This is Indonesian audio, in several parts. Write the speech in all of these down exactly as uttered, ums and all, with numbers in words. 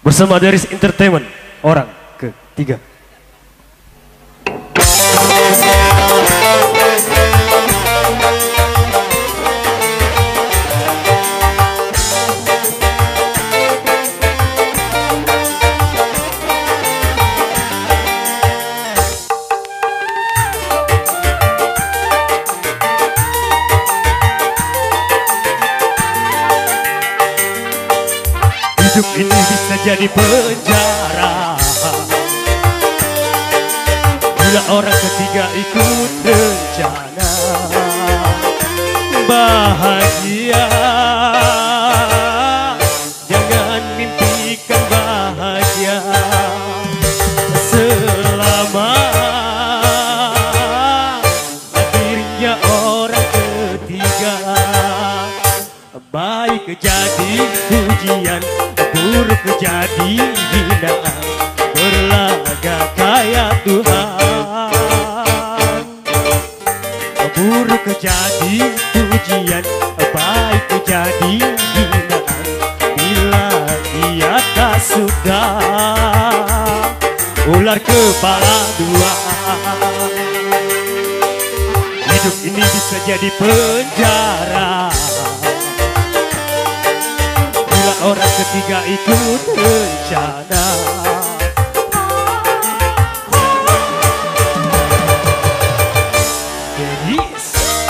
bersama Deris Entertainment, orang ketiga. Hidup ini bisa jadi penjara bila orang ketiga ikut rencana. Bahagia, jangan mimpikan bahagia selama hadirnya orang ketiga. Baik jadi pujian, buruk jadi hinaan, berlaga kaya Tuhan. Buruk jadi pujian, baik jadi hinaan, bila dia tak suka ular kepala dua. Hidup ini bisa jadi penjara bila orang ketiga ikut rencana. Deris.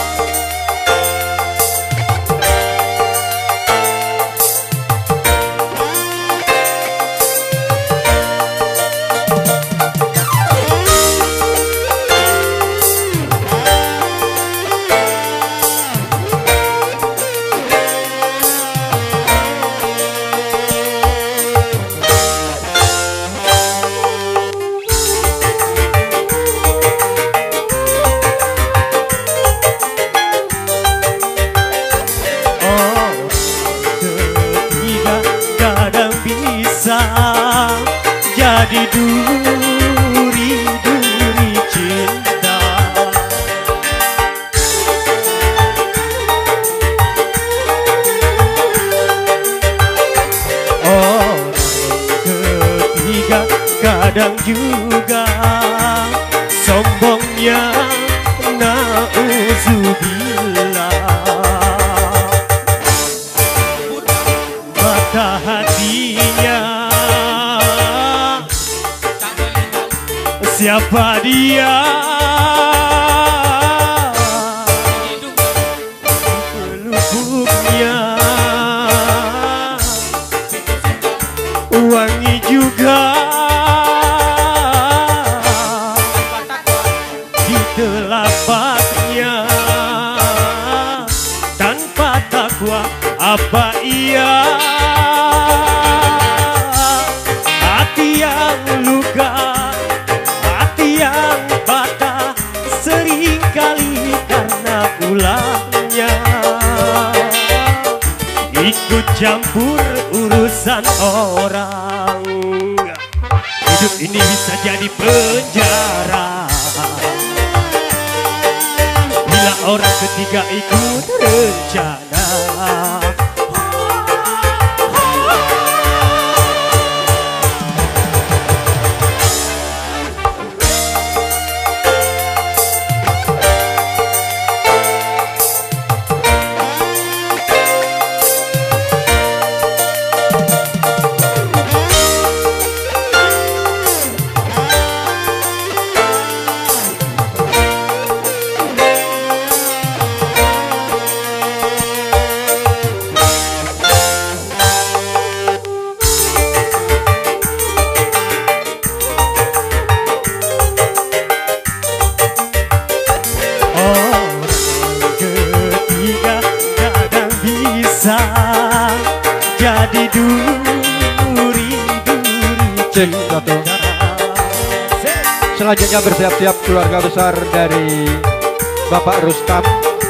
Jadi duri-duri cinta, orang ketiga kadang juga sombongnya na'udzubillah. Mata hatinya siapa dia? Pelupuknya wangi juga, di telapaknya tanpa takwa. Apa ia hati yang luka, yang patah seringkali karena ulahnya ikut campur urusan orang. Hidup ini bisa jadi penjara bila orang ketiga ikut rencana. Jadi duri-duri cinta. Selanjutnya bersiap-siap keluarga besar dari Bapak Rustam.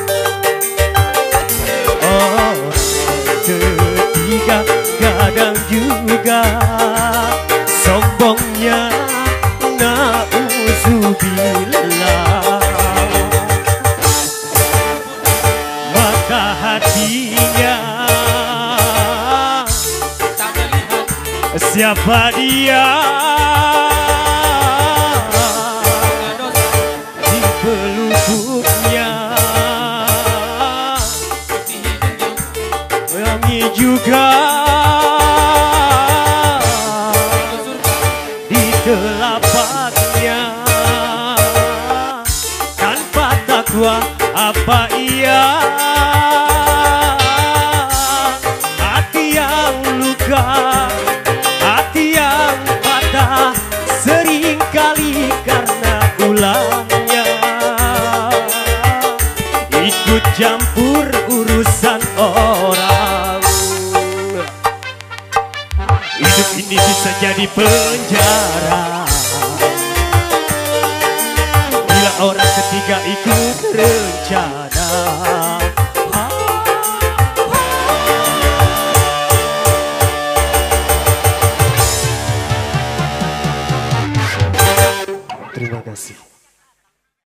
Orang ketiga kadang juga sombongnya na'udzubillah. siapa dia? Di pelupuknya wangi juga di telapaknya. Tanpa takwa apa ia? Hati yang luka, hati yang patah, seringkali karena ulahnya ikut campur urusan orang. Hidup ini bisa jadi penjara bila orang ketiga ikut